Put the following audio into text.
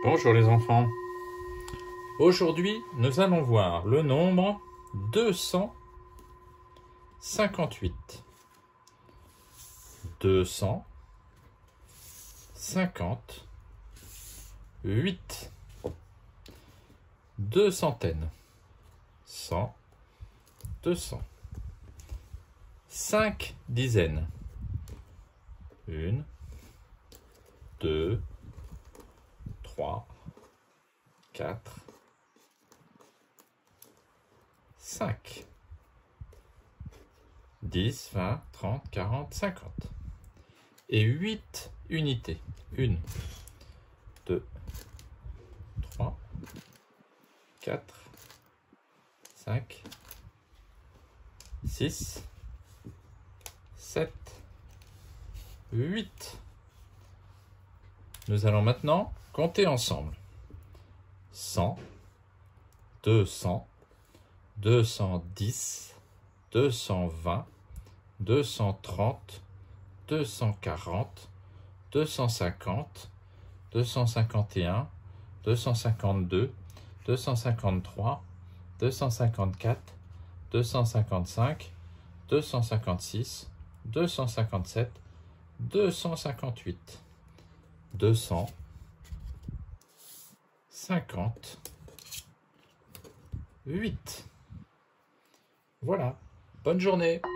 Bonjour les enfants. Aujourd'hui, nous allons voir le nombre 258. 258. Deux centaines. 100. 200. 5 dizaines. 1, 2, 3, 4, 5. 10, 20, 30, 40, 50. Et 8 unités. 1, 2, 3, 4, 5, 6, 7, 8. Nous allons maintenant compter ensemble. 100, 200, 210, 220, 230, 240, 250, 251, 252, 253, 254, 255, 256, 257, 258, 258. Voilà, bonne journée.